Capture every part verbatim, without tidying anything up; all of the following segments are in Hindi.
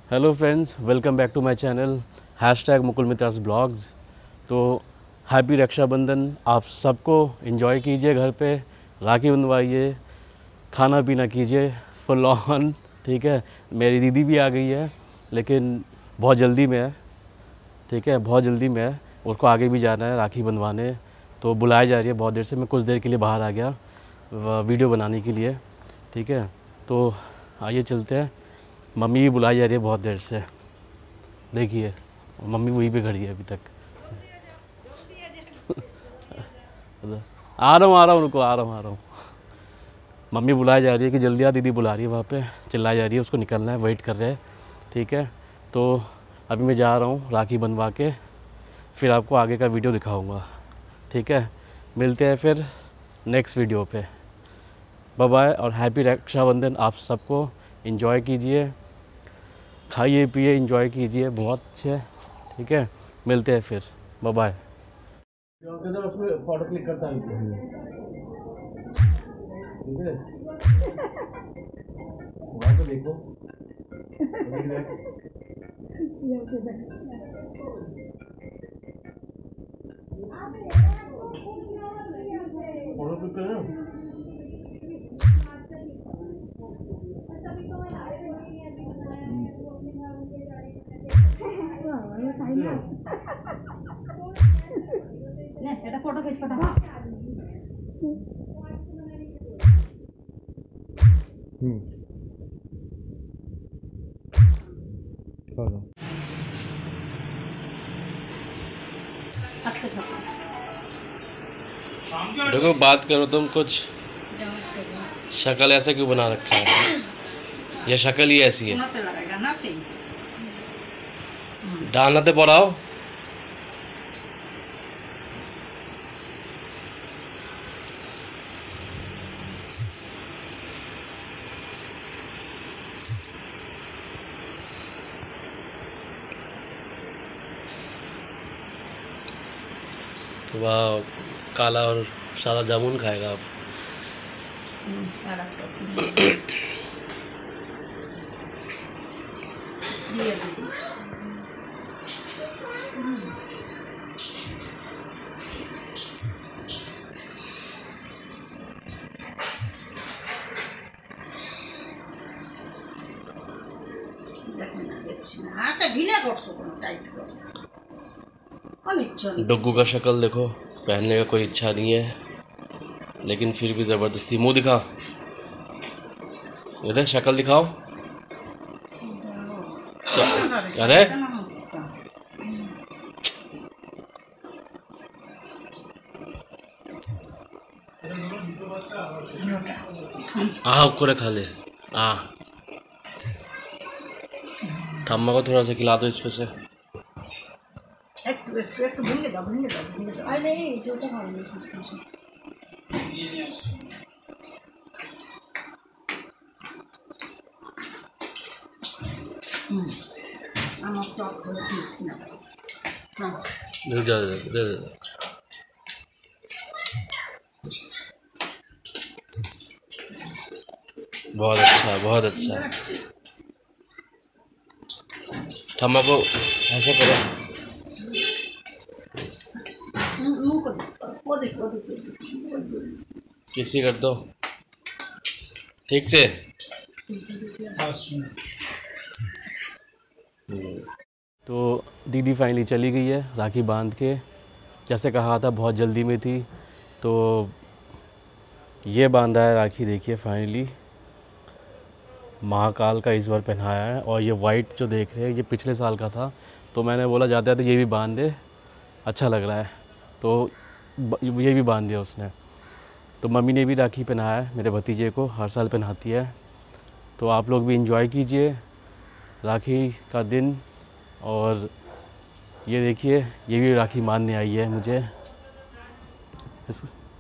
Hello friends, welcome back to my channel hash tag Mukul Mitras blogs. तो हैप्पी रक्षाबंधन आप सबको। एंजॉय कीजिए, घर पे राखी बंधवाइए, खाना पीना कीजिए फुल ऑन। ठीक है, मेरी दीदी भी आ गई है लेकिन बहुत जल्दी में है। ठीक है, बहुत जल्दी में है, उसको आगे भी जाना है राखी बंधवाने, तो बुलाया जा रही है बहुत देर से। मैं कुछ देर के लिए बाहर आ गया वीडियो बनाने के लिए। ठीक है, तो आइए चलते हैं। मम्मी भी बुलाई जा रही है बहुत देर से, देखिए मम्मी वहीं पे खड़ी है अभी तक। आ रहा हूँ आ रहा हूँ रुको, आ रहा हूँ आ रहा हूँ। मम्मी बुलाई जा रही है कि जल्दी आ, दीदी बुला रही है वहाँ पे, चिल्लाई जा रही है, उसको निकलना है, वेट कर रहे हैं। ठीक है, तो अभी मैं जा रहा हूँ राखी बनवा के, फिर आपको आगे का वीडियो दिखाऊंगा। ठीक है, मिलते हैं फिर नेक्स्ट वीडियो पे। बाय बाय और हैप्पी रक्षाबंधन आप सबको। एंजॉय कीजिए, खाइए पिए, एंजॉय कीजिए बहुत अच्छे। ठीक है, मिलते हैं फिर, बाय बाय। उसमें फोटो क्लिक करता है, ठीक है, वहाँ पे देखो। फोटो क्लिक करें এটা ফটো খিচ ফটো হুম देखो, बात करो तुम कुछ। शक्ल ऐसा क्यों बना रखा है? ये शक्ल ही ऐसी है। डालनाते पड़ाओ। वाह, काला और सादा जामुन खाएगा आप। डुग्गू का शक्ल देखो, पहनने का कोई इच्छा नहीं है लेकिन फिर भी ज़बरदस्ती। मुंह दिखा, इधर शक्ल दिखाओ। क्या अरे आ को खा ले। आ ठम्मा को थोड़ा सा खिला दो इस पे से। একটু একটু একটু ভেঙে দাও ভেঙে দাও ভেঙে দাও আরে জোটা খাওয়ানো হুম আমার টক করে ঠিক না হ্যাঁ रुक जा, दे दे। बहुत अच्छा, बहुत अच्छा। ठम्मा को ऐसे करो। किसी कर दो ठीक से। तो दीदी फाइनली चली गई है राखी बांध के, जैसे कहा था बहुत जल्दी में थी। तो ये बांधा है राखी, देखिए फाइनली महाकाल का इस बार पहनाया है। और ये वाइट जो देख रहे हैं ये पिछले साल का था, तो मैंने बोला जाते जाते ये भी बांध दे, अच्छा लग रहा है, तो ये भी बांध दिया उसने। तो मम्मी ने भी राखी पहनाया है मेरे भतीजे को, हर साल पहनाती है। तो आप लोग भी एंजॉय कीजिए राखी का दिन। और ये देखिए, ये भी राखी मानने आई है मुझे। इस,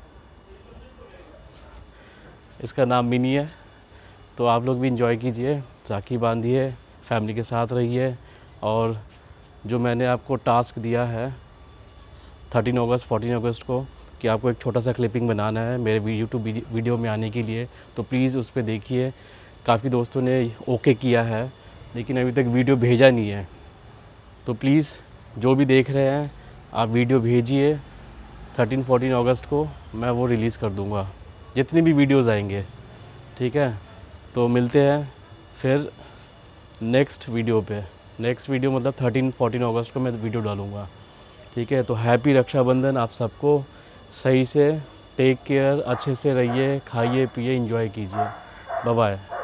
इसका नाम मिनी है। तो आप लोग भी एंजॉय कीजिए, राखी बांधिए, फैमिली के साथ रहिए। और जो मैंने आपको टास्क दिया है थर्टीन अगस्त फोर्टीन अगस्त को कि आपको एक छोटा सा क्लिपिंग बनाना है मेरे यूट्यूब वीडियो में आने के लिए, तो प्लीज़ उस पर देखिए। काफ़ी दोस्तों ने ओके किया है, लेकिन अभी तक वीडियो भेजा नहीं है। तो प्लीज़ जो भी देख रहे हैं आप वीडियो भेजिए, थर्टीन फोर्टीन अगस्त को मैं वो रिलीज़ कर दूँगा जितनी भी वीडियोज़ आएंगे, ठीक है। तो मिलते हैं फिर नेक्स्ट वीडियो पे। नेक्स्ट वीडियो मतलब थर्टीन फोर्टीन अगस्त को मैं वीडियो डालूँगा, ठीक है। तो हैप्पी रक्षाबंधन आप सबको। सही से टेक केयर, अच्छे से रहिए, खाइए पिए, एंजॉय कीजिए। Bye bye.